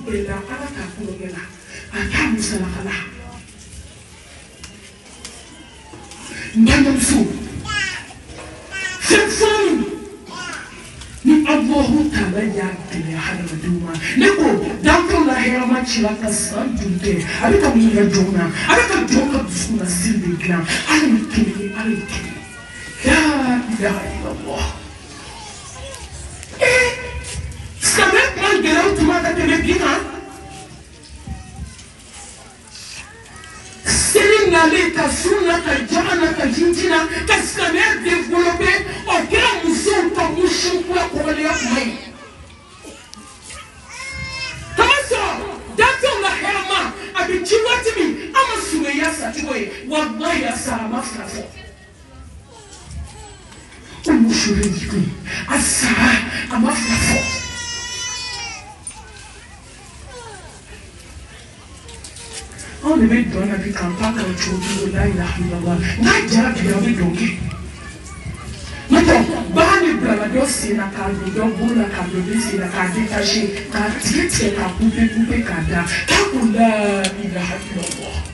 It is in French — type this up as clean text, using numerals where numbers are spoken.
bela ala ka kulogela atamu salakala ndamsu sefon ni Allahu ta'ala ya tele hada maduma neko danko la hema chila kasan tunte alika munga jona alika joka busuna silbi glam aliki la ilaha illallah samet man gelaw tuma ka tele bina selina leta sunna ka jana ka jinjina ka samet développer aucun muso to mushu kwa kole ya mai tamasa dato la hema abichiwatimi ama suwe ya satwe wallahi asama fafo umushuriki asa ama fafo on devait donner avec un pas quand tu dis la ilaha illallah na jabi ya bidonge nato bani blabado sina ka do bola ka do sina ka détacher ka tite ka couper ka da ka kula ilaha illallah